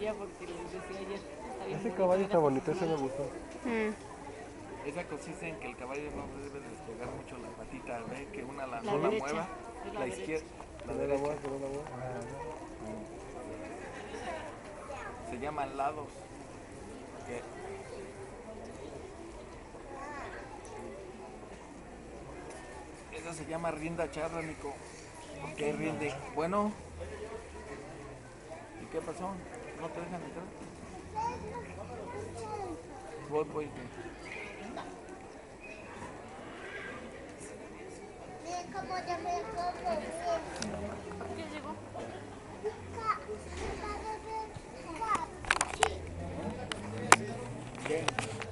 ella porque les decía ayer. Está bien Ese bonito, caballo ven está a bonito, ese me festejarlo. gustó. Esa consiste en que el caballo no debe despegar mucho la patita, ve que una La no la derecha, mueva, es la la derecha. izquierda, Que la no la derecha. muevas, que no la muevas. Se llaman lados. Que esa se llama rienda charra, Nico. ¿Qué rinde? Bueno, ¿y qué pasó? ¿No te dejan entrar? Voy. ¿Por qué llegó? ¿Qué?